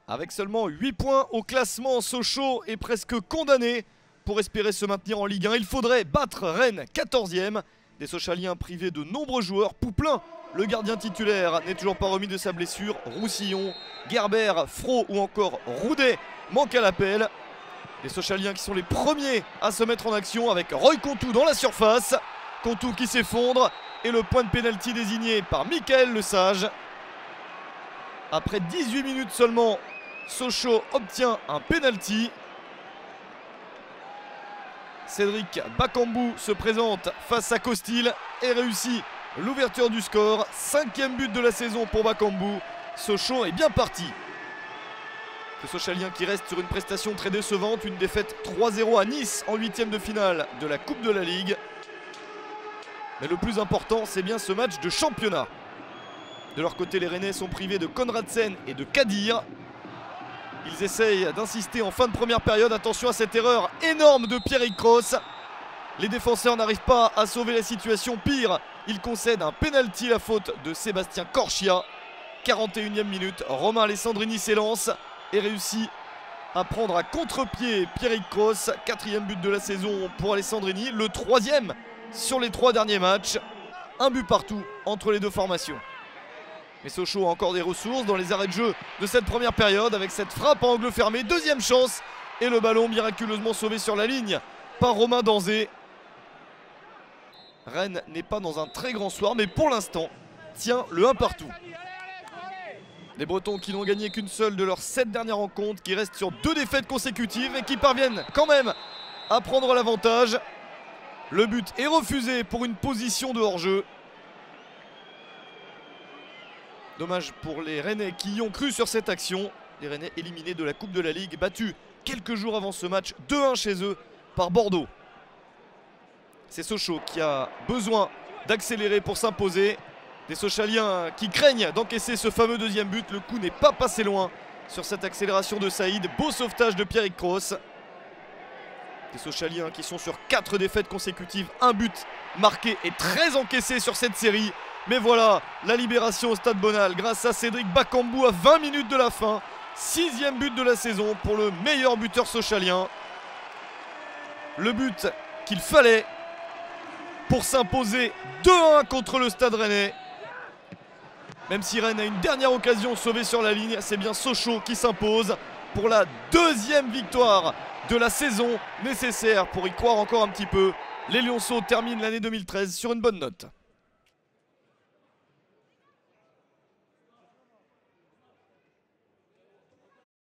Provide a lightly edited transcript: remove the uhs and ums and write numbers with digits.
Avec seulement 8 points au classement, Sochaux est presque condamné pour espérer se maintenir en Ligue 1. Il faudrait battre Rennes, 14e. Des Sochaliens privés de nombreux joueurs. Pouplin, le gardien titulaire, n'est toujours pas remis de sa blessure. Roussillon, Gerber, Fro ou encore Roudet manquent à l'appel. Les Sochaliens qui sont les premiers à se mettre en action avec Roy Contou dans la surface. Contou qui s'effondre et le point de pénalty désigné par Michael Lesage. Après 18 minutes seulement, Sochaux obtient un pénalty. Cédric Bakambu se présente face à Costil et réussit l'ouverture du score. 5e but de la saison pour Bakambu. Sochaux est bien parti. Les Sochaliens qui restent sur une prestation très décevante. Une défaite 3-0 à Nice en 8e de finale de la Coupe de la Ligue. Mais le plus important, c'est bien ce match de championnat. De leur côté, les Rennais sont privés de Konradsen et de Kadir. Ils essayent d'insister en fin de première période. Attention à cette erreur énorme de Pierrick Cross. Les défenseurs n'arrivent pas à sauver la situation. Pire, ils concèdent un penalty, la faute de Sébastien Corchia. 41e minute, Romain Alessandrini s'élance et réussit à prendre à contre-pied Pierrick Cross. 4e but de la saison pour Alessandrini. Le 3e sur les 3 derniers matchs. Un but partout entre les deux formations. Mais Sochaux a encore des ressources dans les arrêts de jeu de cette première période avec cette frappe à angle fermé. 2e chance et le ballon miraculeusement sauvé sur la ligne par Romain Danzé. Rennes n'est pas dans un très grand soir mais pour l'instant tient le 1 partout. Les Bretons qui n'ont gagné qu'une seule de leurs 7 dernières rencontres, qui restent sur 2 défaites consécutives et qui parviennent quand même à prendre l'avantage. Le but est refusé pour une position de hors-jeu. Dommage pour les Rennais qui y ont cru sur cette action. Les Rennais éliminés de la Coupe de la Ligue, battus quelques jours avant ce match 2-1 chez eux par Bordeaux. C'est Sochaux qui a besoin d'accélérer pour s'imposer. Des Sochaliens qui craignent d'encaisser ce fameux 2e but. Le coup n'est pas passé loin sur cette accélération de Saïd. Beau sauvetage de Pierrick Cross. Des Sochaliens qui sont sur 4 défaites consécutives. Un but marqué et 13 encaissés sur cette série. Mais voilà, la libération au Stade Bonal grâce à Cédric Bakambu à 20 minutes de la fin. 6e but de la saison pour le meilleur buteur sochalien. Le but qu'il fallait pour s'imposer 2-1 contre le Stade Rennais. Même si Rennes a une dernière occasion sauvée sur la ligne, c'est bien Sochaux qui s'impose pour la 2e victoire de la saison, nécessaire pour y croire encore un petit peu. Les Lionceaux terminent l'année 2013 sur une bonne note.